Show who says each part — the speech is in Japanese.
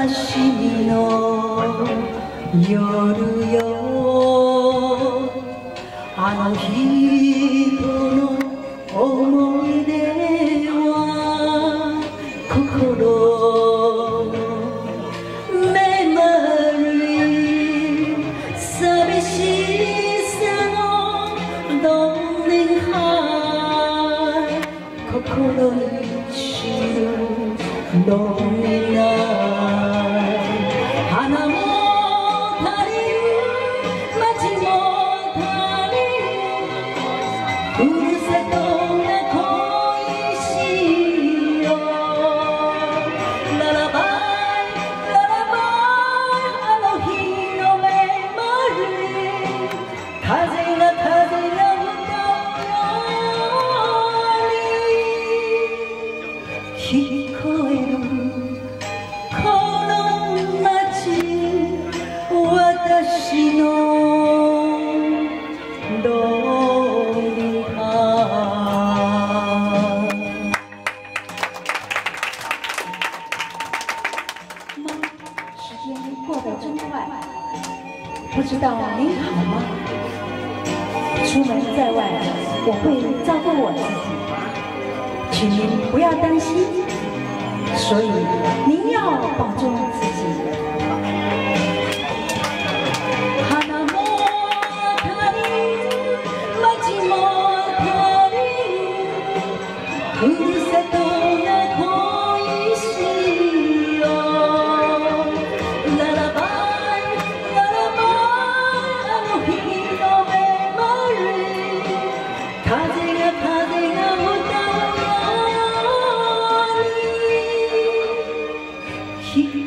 Speaker 1: しみの夜よ、あの人の思い出は心めまるい寂しさのどんねんは心に死ぬどんねん花も足りる街も足りるふるさとが恋しいよララバイララバイあの日のメモリー風が歌うように聞こえる私のロリハ时间过得真快，不知道您好吗？出门在外，我会照顾我自己，请您不要担心，所以您要保重自己。ふるさとが恋しいよララバイララバイあの日のメモリー風が歌うように